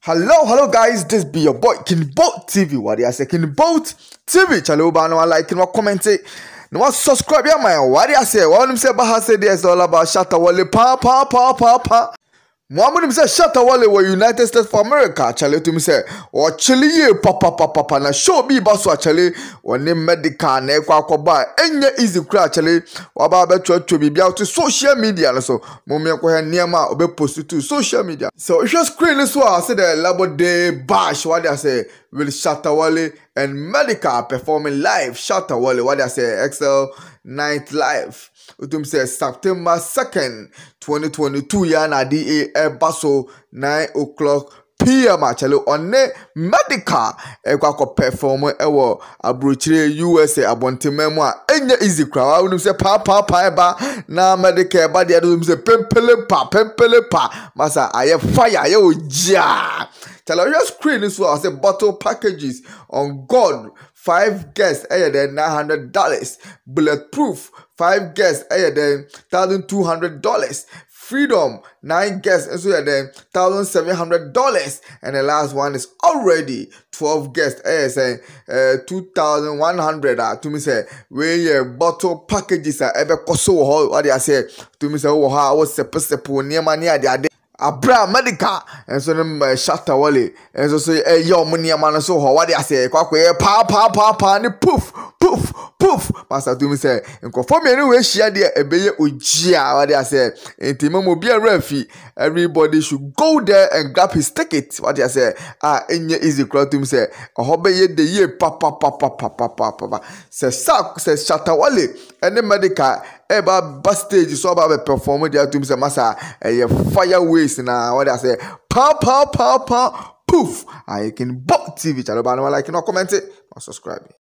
Hello guys, this be your boy Kinbolt TV. What do you say? Kinbolt TV. Chalo ba no like no comment it. No subscribe ya man. What do you say? What him say ba say this all about Shatta Wale pa. Muhammad say Shatta Wale were United States for America. Chale to me say or chili ye papa na show me baso chale or name Medikal na kwa koba enye easy cry chale waba be to be out to social media so mommy ko he niama obe post to social media. So if you screen this one I say the Labor Day bash what they say will Shatta Wale and Medikal performing live Shatta Wale what they say XL Night Live. Utum say September 2nd 2022 ya na DA baso 9 o'clock PM actually on Medikal kwa perform ewo abrochire USA abontememu a enye easy crowd unim say pa eba na Medikal ba dia unim say pempele pa masa aye fire aye oja tell your screen is what I say bottle packages on God 5 guests then $900 bulletproof 5 guests then $1,200 freedom 9 guests and so then $1,700 and the last one is already 12 guests saying 2,100 to me say where bottle packages are ever so what I say to me say oh how was sepo near money Abra Medikal and so them Shatta Wale and so say yo money man so what they say pa ni poof master to me say and for me anyway share there ebeye ojia what they say enti mo be a refi everybody should go there and grab his ticket what they say enye easy crowd to me say ohobeye the year pa say Shatta Wale and the Medikal eba backstage so about perform there to me say massa fireways na what I say pa poof I can bot TV channel but no like no comment it or subscribe.